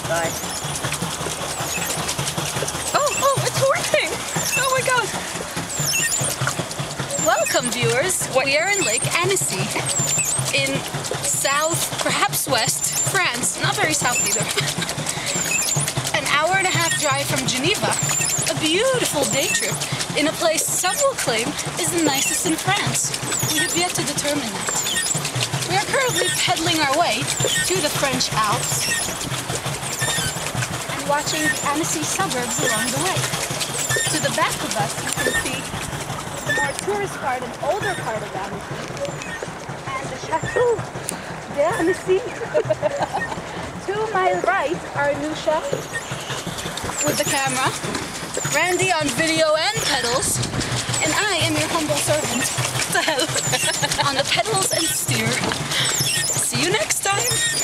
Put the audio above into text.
Bye. Oh, it's working! Oh my god! Welcome, viewers. We are in Lake Annecy in south, perhaps west, France. Not very south either. An hour and a half drive from Geneva. A beautiful day trip in a place some will claim is the nicest in France. We have yet to determine that. We are currently pedaling our way to the French Alps and watching the Annecy suburbs along the way. To the back of us, you can see the more tourist part and older part of Annecy and the Chateau d'Annecy. To my right, our new chef with the camera, Randy on video and pedals, and I am your humble servant, Stella, on the pedals and steer. See you next time!